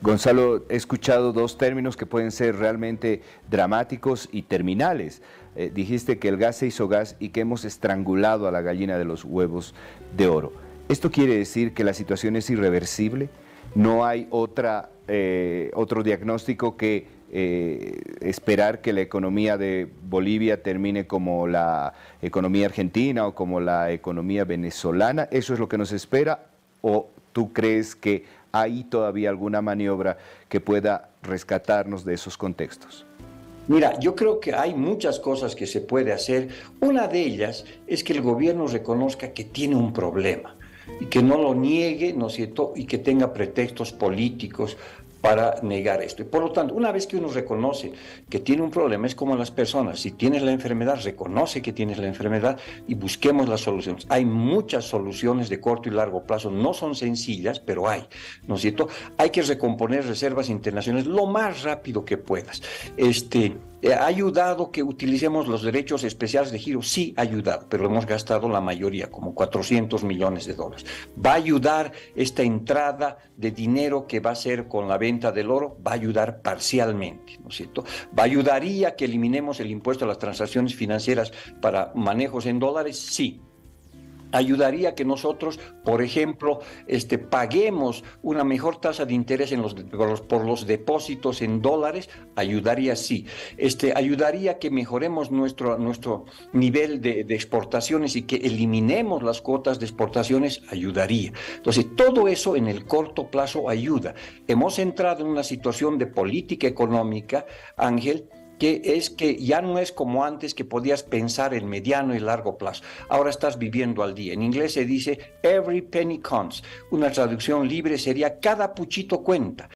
Gonzalo, he escuchado dos términos que pueden ser realmente dramáticos y terminales. Dijiste que el gas se hizo gas y que hemos estrangulado a la gallina de los huevos de oro. ¿Esto quiere decir que la situación es irreversible? ¿No hay otro diagnóstico que esperar que la economía de Bolivia termine como la economía argentina o como la economía venezolana? ¿Eso es lo que nos espera? ¿O tú crees que hay todavía alguna maniobra que pueda rescatarnos de esos contextos? Mira, yo creo que hay muchas cosas que se puede hacer. Una de ellas es que el gobierno reconozca que tiene un problema y que no lo niegue, ¿no es cierto?, y que tenga pretextos políticos para negar esto. Y por lo tanto, una vez que uno reconoce que tiene un problema, es como las personas, si tienes la enfermedad, reconoce que tienes la enfermedad y busquemos las soluciones. Hay muchas soluciones de corto y largo plazo, no son sencillas, pero hay, ¿no es cierto? Hay que recomponer reservas internacionales lo más rápido que puedas. ¿Ha ayudado que utilicemos los derechos especiales de giro? Sí, ha ayudado, pero hemos gastado la mayoría, como 400 millones de dólares. ¿Va a ayudar esta entrada de dinero que va a ser con la venta del oro? Va a ayudar parcialmente, ¿no es cierto? ¿Ayudaría que eliminemos el impuesto a las transacciones financieras para manejos en dólares? Sí. Ayudaría que nosotros, por ejemplo, paguemos una mejor tasa de interés por los depósitos en dólares. Ayudaría, sí. Ayudaría que mejoremos nuestro nivel de exportaciones y que eliminemos las cuotas de exportaciones. Ayudaría. Entonces, todo eso en el corto plazo ayuda. Hemos entrado en una situación de política económica, Ángel, que es que ya no es como antes, que podías pensar en mediano y largo plazo. Ahora estás viviendo al día. En inglés se dice every penny counts. Una traducción libre sería cada puchito cuenta.